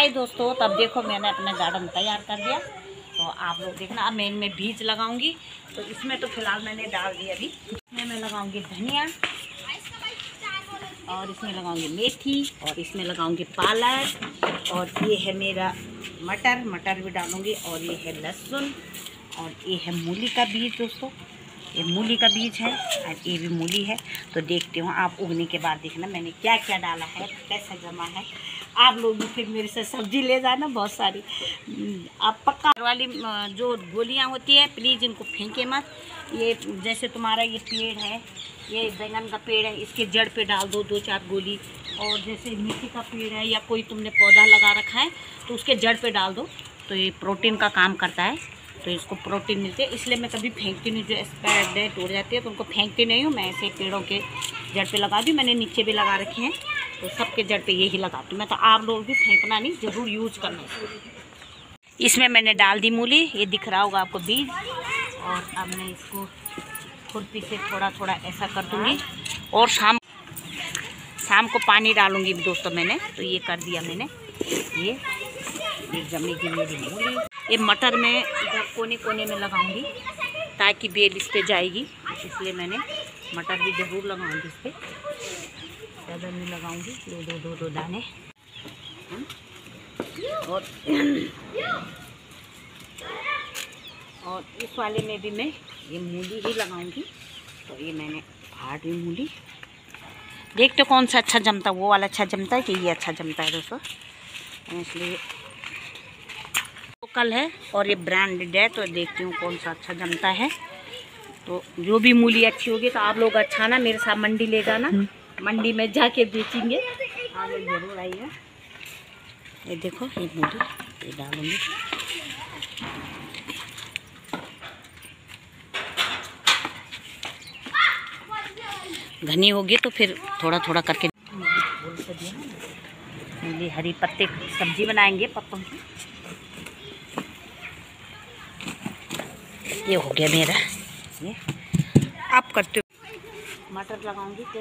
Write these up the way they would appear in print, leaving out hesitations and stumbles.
हाय दोस्तों, तब देखो मैंने अपना गार्डन तैयार कर दिया। तो आप लोग देखना, अब मैं इनमें बीज लगाऊंगी। तो इसमें तो फिलहाल मैंने डाल दिया। अभी इसमें मैं लगाऊंगी धनिया, और इसमें लगाऊंगी मेथी, और इसमें लगाऊंगी पालक, और ये है मेरा मटर भी डालूंगी, और ये है लहसुन, और ये है मूली का बीज। दोस्तों ये मूली का बीज है, और ये भी मूली है। तो देखते हो आप उगने के बाद देखना मैंने क्या क्या डाला है, कैसा जमा है। आप लोग भी फिर मेरे से सब्जी ले जाना बहुत सारी। आप पक्का वाली जो गोलियां होती है प्लीज़ इनको फेंके मत। ये जैसे तुम्हारा ये पेड़ है, ये बैंगन का पेड़ है, इसके जड़ पे डाल दो 2-4 गोली। और जैसे नीचे का पेड़ है या कोई तुमने पौधा लगा रखा है तो उसके जड़ पे डाल दो। तो ये प्रोटीन का काम करता है, तो इसको प्रोटीन मिलते हैं। इसलिए मैं कभी फेंकती नहीं, जो एक्सपायर्ड टूट जाती है तो उनको फेंकती नहीं हूँ। मैं ऐसे पेड़ों के जड़ पे लगा दी, मैंने नीचे भी लगा रखे हैं, तो सबके जड़ पे यही लगाती हूँ मैं। तो आप लोग भी फेंकना नहीं, ज़रूर यूज करना। इसमें मैंने डाल दी मूली, ये दिख रहा होगा आपको बीज। और अब मैं इसको खुरपी से थोड़ा थोड़ा ऐसा कर दूँगी, और शाम को पानी डालूँगी दोस्तों। मैंने तो ये कर दिया मैंने, ये जमेगी मेरी मूली। ये मटर में इधर कोने कोने में लगाऊंगी ताकि बेल इस पे जाएगी, इसलिए मैंने मटर भी ज़रूर लगाऊंगी इस पर। ज़्यादा नहीं लगाऊंगी, दो दाने। और इस वाले में भी मैं ये मूली ही लगाऊंगी। तो ये मैंने फाड़ दी मूली। देखते कौन सा अच्छा जमता है, वो वाला अच्छा जमता है कि ये अच्छा जमता है दोस्तों। इसलिए लोकल है और ये ब्रांडेड है, तो देखती हूँ कौन सा अच्छा जमता है। तो जो भी मूली अच्छी होगी तो आप लोग अच्छा ना मेरे साथ मंडी ले जाना, मंडी में जाके बेचेंगे। आप लोग जरूर आइए। ये देखो ये मूली ये डालूंगी। घनी होगी तो फिर थोड़ा थोड़ा करके मूली हरी पत्ते की सब्जी बनाएंगे पत्तों की। ये हो गया मेरा, ये आप करते हो। मटर लगाऊंगी फिर।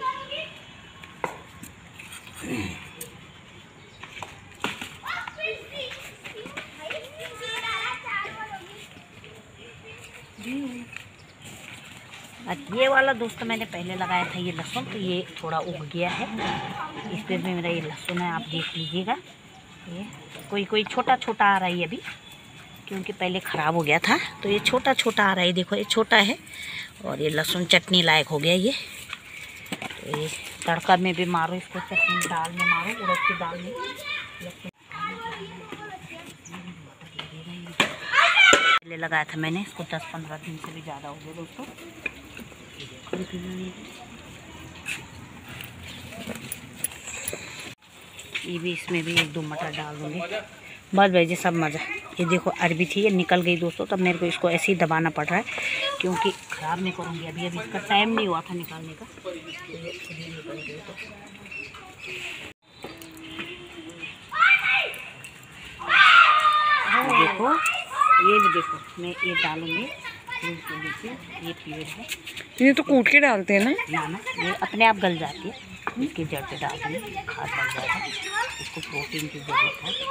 ये वाला दोस्तों मैंने पहले लगाया था ये लहसुन, तो ये थोड़ा उग गया है। इस पे भी मेरा ये लहसुन है, आप देख लीजिएगा। ये कोई छोटा छोटा आ रहा है अभी, क्योंकि पहले ख़राब हो गया था। तो ये छोटा छोटा आ रहा है, देखो ये छोटा है। और ये लहसुन चटनी लायक हो गया ये। तो ये तड़का में भी मारो इसको, चटनी दाल में मारो, उड़द की दाल में। पहले लगाया था मैंने इसको 10-15 दिन से भी ज़्यादा हो गया दोस्तों। ये भी इसमें भी 1-2 मटर डाल दूँगी, बस भाई जी सब मज़ा। ये देखो अरबी थी, ये निकल गई दोस्तों। तब मेरे को इसको ऐसे ही दबाना पड़ रहा है, क्योंकि ख़राब नहीं करूँगी अभी इसका टाइम नहीं हुआ था निकालने का। तो ये खुद ही निकल गई। तो देखो ये भी देखो, मैं ये डालूँगी। ये पेड़ है, ये तो कूट के डालते हैं ना ये अपने आप गल जाती है। इसके जड़ पे डाल देंगे, खाद बन जाएगा। इसको प्रोटीन की जरूरत है।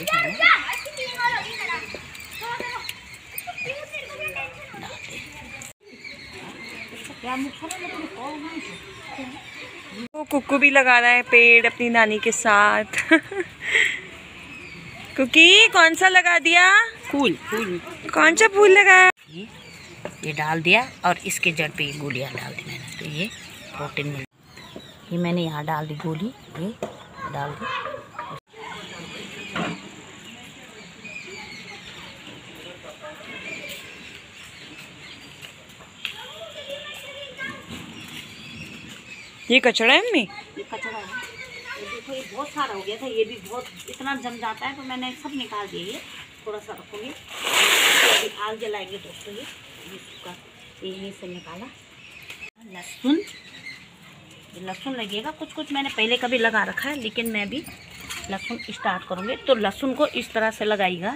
वो कुक्कू भी लगा रहा है पेड़ अपनी नानी के साथ। कुकी कौन सा लगा दिया? फूल कौन सा फूल लगाया? ये डाल दिया, और इसके जड़ पे ये गोलियां डाल दी मैंने। तो ये प्रोटीन मिल, ये मैंने यहाँ डाल दी गोली, ये डाल दी। ये कचड़ा है मम्मी? ये कचड़ा है। ये देखो ये बहुत सारा हो गया था, ये भी बहुत इतना जम जाता है, तो मैंने सब निकाल दिया। ये थोड़ा सा रखूँगी, अभी आग जलाएंगे दोस्तों। ये सूखा यहीं से निकाला। लहसुन लगेगा, कुछ मैंने पहले कभी लगा रखा है, लेकिन मैं भी लहसुन स्टार्ट करूँगी। तो लहसुन को इस तरह से लगाइएगा,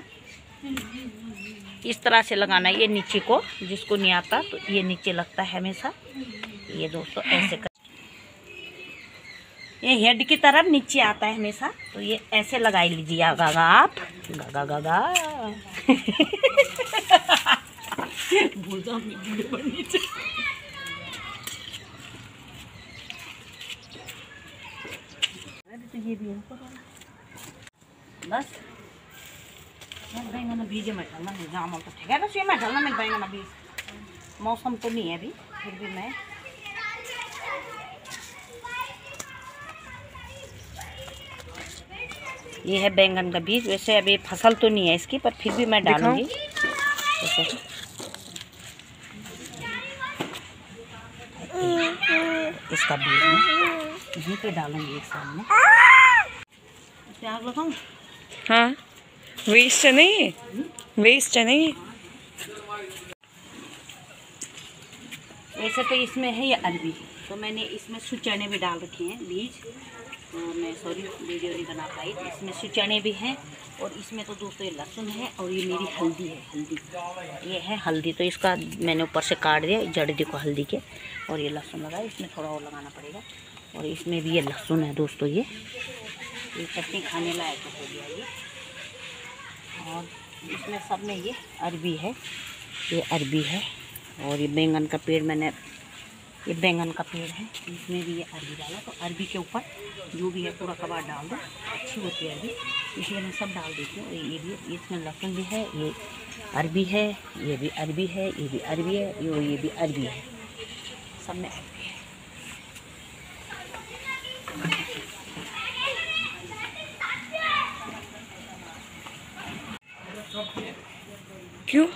इस तरह से लगाना है। ये नीचे को, जिसको नहीं आता तो ये नीचे लगता है हमेशा। ये दोस्तों ऐसे कर, ये हेड की तरफ नीचे आता है हमेशा, तो ये ऐसे लगाई लीजिएगा आप। गा गा गा तो ये भी बस बैंगन बीज में डालना है, जाम तो ठीक है ना, में डालना मैं बैंगन बीज। मौसम तो नहीं है अभी, फिर भी मैं ये है बैंगन का बीज। वैसे अभी फसल तो नहीं है इसकी, पर फिर भी मैं डालूंगी। इसका बीज मैं यहीं पे डालूंगी एक सामने। प्याज लगाऊं? हाँ, वेस्ट नहीं, वेस्ट नहीं। वैसे तो इसमें है ये अरबी, तो मैंने इसमें सुचने भी डाल रखे हैं बीज। मैं सॉरी वीडियो नहीं बना पाई। इसमें सुचने भी हैं, और इसमें तो दोस्तों ये लहसुन है, और ये मेरी हल्दी है। हल्दी ये है हल्दी, तो इसका मैंने ऊपर से काट दिया जड़ देखो हल्दी के, और ये लहसुन लगा। इसमें थोड़ा और लगाना पड़ेगा, और इसमें भी ये लहसुन है दोस्तों। ये चटनी खाने लायक हो गया ये। और इसमें सब में ये अरबी है, ये अरबी है। और ये बैंगन का पेड़ मैंने, ये बैंगन का पेड़ है, इसमें भी ये अरबी डाला। तो अरबी के ऊपर जो भी है पूरा कबाड़ डाल दो, अच्छी होती है अरबी, इसलिए मैं सब डाल देती हूँ। ये भी, इसमें लहसुन भी है, ये अरबी है, ये भी अरबी है, ये भी अरबी है, ये भी अरबी है, सब में अरबी है। क्यों?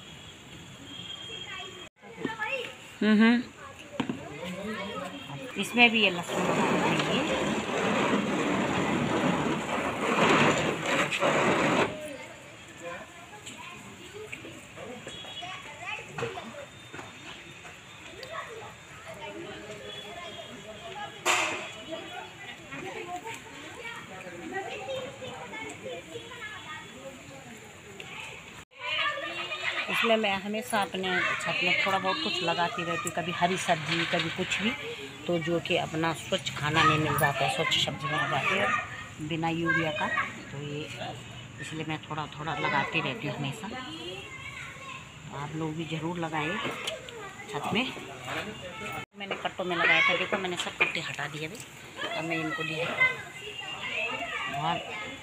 इसमें भी ये लहसुन लगाएंगे। इसलिए मैं हमेशा अपने छत में थोड़ा बहुत कुछ लगाती रहती हूँ, कभी हरी सब्जी, कभी कुछ भी, तो जो कि अपना स्वच्छ खाना नहीं मिल जाता है, स्वच्छ सब्जी बन जाती है बिना यूरिया का। तो ये इसलिए मैं थोड़ा थोड़ा लगाती रहती हूँ हमेशा। तो आप लोग भी ज़रूर लगाइए छत में। मैंने कट्टों में लगाया था, देखो मैंने सब कट्टे हटा दिए अभी। अब मैं इनको दिया और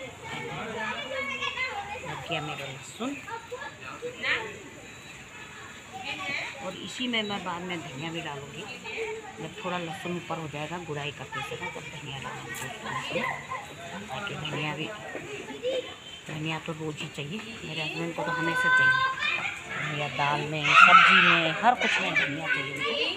लग गया मेरा लहसुन, और इसी में मैं बाद में धनिया भी डालूंगी। जब थोड़ा लहसुन ऊपर हो जाएगा गुड़ाई करते समय, तब धनिया डालूंगी, ताकि धनिया तो रोज़ ही चाहिए। मेरे हस्बैंड को तो हमेशा चाहिए धनिया, दाल में, सब्जी में, हर कुछ में धनिया चाहिए।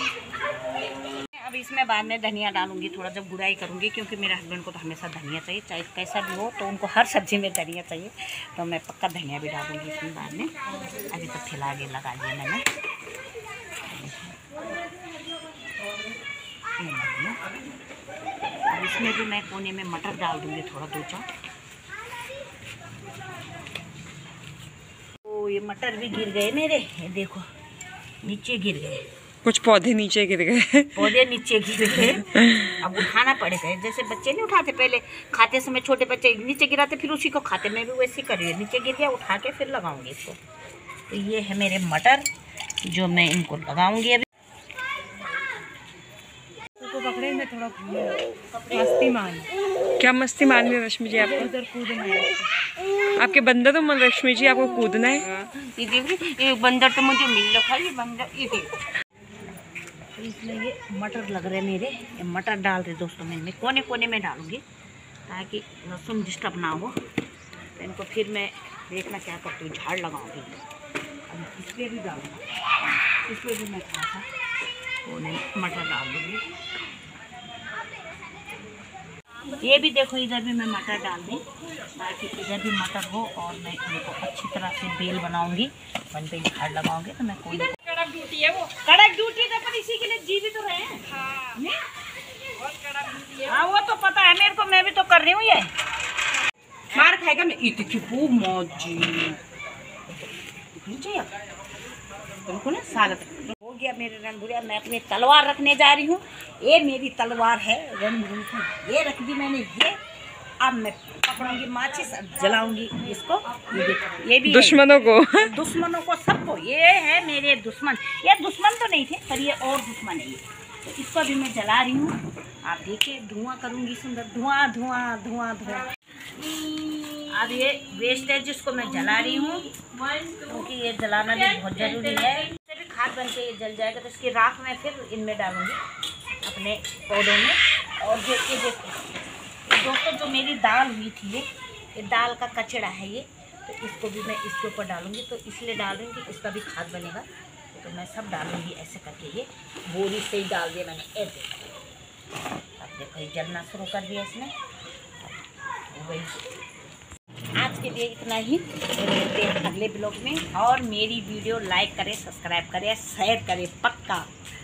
अब इसमें बाद में धनिया डालूंगी थोड़ा जब गुड़ाई करूंगी, क्योंकि मेरे हस्बैंड को तो हमेशा धनिया चाहिए, चाहे कैसा भी हो, तो उनको हर सब्जी में धनिया चाहिए। तो मैं पक्का धनिया भी डालूंगी इसमें बाद में। अभी तो फिलहाल ये लगा लिया मैंने। अब इसमें भी मैं कोने में मटर डाल दूंगी थोड़ा, 2-4। ओ ये मटर भी गिर गए मेरे, ये देखो नीचे गिर गए, कुछ पौधे नीचे गिर गए। पौधे नीचे गिर गए, अब उठाना पड़ेगा। जैसे बच्चे नहीं उठाते पहले खाते समय, छोटे बच्चे नीचे गिराते फिर उसी को खाते, मैं भी वैसे ही कर रही हूँ। नीचे गिर गया, उठा के फिर लगाऊंगी इसको। तो ये है मेरे मटर, जो मैं इनको लगाऊंगी अभी। तो पकड़े में थोड़ा मस्ती मान, क्या मस्ती मान रही रश्मि जी? आपको उधर कूदना है, आपके बंदर तो मन रश्मि जी आपको कूदना है। ये देख रही, ये बंदर तो मुझे मिल रखा है, ये बंदर ये देख। तो इसमें ये मटर लग रहे मेरे, ये मटर डाल रहे दोस्तों मैं इनमें कोने कोने में डालूंगी, ताकि लहसुन डिस्टर्ब ना हो। तो इनको फिर मैं देखना क्या करती हूँ, झाड़ लगाऊंगी। अब इस पर भी डालूँगा, इस पर भी मैं थोड़ा सा कोने मटर डाल दूँगी। ये भी देखो, इधर भी मैं मटर डाल दी, ताकि इधर भी मटर हो। और मैं इनको अच्छी तरह से बेल बनाऊंगी, वन पे झाड़ लगाऊंगी। तो मैं कोई कड़क ड्यूटी है, वो कड़क ड्यूटी है, पर इसी के लिए जीवित तो रहे हैं। हाँ, बहुत कड़क ड्यूटी है। हाँ वो तो पता है मेरे को, मैं भी तो कर रही हूँ। ये मार खाएगा मैं इतनी खूब मौजी चाहिए तुमको ना साल हो गया मेरे रणभुरिया। मैं अपनी तलवार रखने जा रही हूँ। ये मेरी तलवार है रणभुरी की, ये रख दी मैंने। ये अब मैं पकड़ूंगी माचिस, जलाऊंगी इसको। ये देखो, ये भी दुश्मनों को दुश्मनों को सबको। ये है मेरे दुश्मन। ये दुश्मन तो नहीं थे पर ये और दुश्मन है ये। तो इसको अभी मैं जला रही हूँ। आप देखिए धुआं करूँगी, सुंदर धुआं धुआं धुआं धुआं। अब ये वेस्ट है जिसको मैं जला रही हूँ, क्योंकि ये जलाना भी बहुत ज़रूरी है। इससे भी खाद बन के ये जल जाएगा। तो इसकी राख मैं फिर इनमें डालूँगी अपने पौधों में। और देखो दोस्तों, जो मेरी दाल हुई थी ये दाल का कचड़ा है ये, तो इसको भी मैं इसके ऊपर डालूँगी। तो इसलिए डाल रही हूँ कि इसका भी खाद बनेगा। तो मैं सब डालूँगी ऐसे करके। ये बोरी से ही डाल दिया मैंने ऐसे। अब देखो ये जलना शुरू कर दिया इसने। वही आज के लिए इतना ही। मिलते हैं अगले ब्लॉग में। और मेरी वीडियो लाइक करें, सब्सक्राइब करें, शेयर करें पक्का।